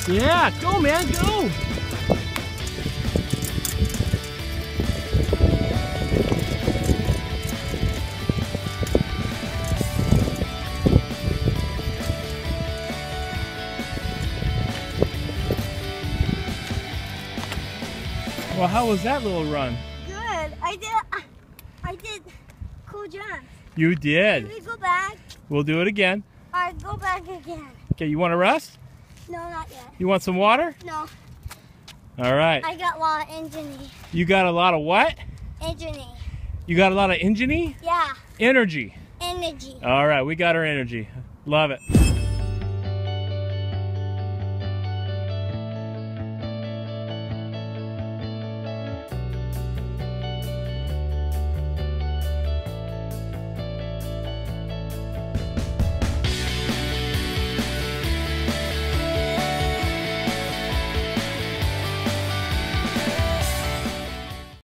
Yeah, go man, go! Well, how was that little run? Good. I did cool jumps. You did. Can we go back? We'll do it again. Alright, go back again. Okay, you want to rest? No, not yet. You want some water? No. All right. I got a lot of engine. You got a lot of what? Engine. You got a lot of engine-y? Yeah. Energy. Energy. All right, we got our energy. Love it.